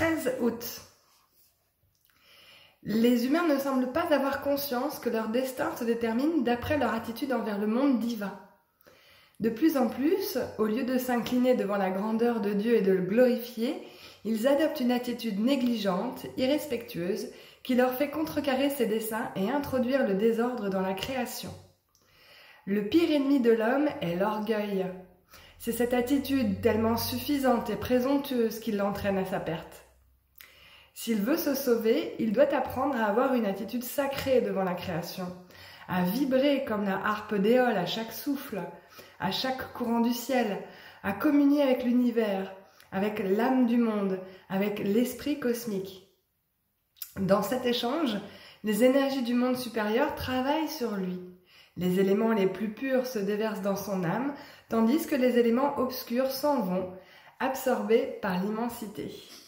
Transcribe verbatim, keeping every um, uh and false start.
treize août. Les humains ne semblent pas avoir conscience que leur destin se détermine d'après leur attitude envers le monde divin. De plus en plus, au lieu de s'incliner devant la grandeur de Dieu et de le glorifier, ils adoptent une attitude négligente, irrespectueuse, qui leur fait contrecarrer ses desseins et introduire le désordre dans la création. Le pire ennemi de l'homme est l'orgueil. C'est cette attitude tellement suffisante et présomptueuse qui l'entraîne à sa perte. S'il veut se sauver, il doit apprendre à avoir une attitude sacrée devant la création, à vibrer comme la harpe d'Éole à chaque souffle, à chaque courant du ciel, à communier avec l'univers, avec l'âme du monde, avec l'esprit cosmique. Dans cet échange, les énergies du monde supérieur travaillent sur lui. Les éléments les plus purs se déversent dans son âme, tandis que les éléments obscurs s'en vont, absorbés par l'immensité.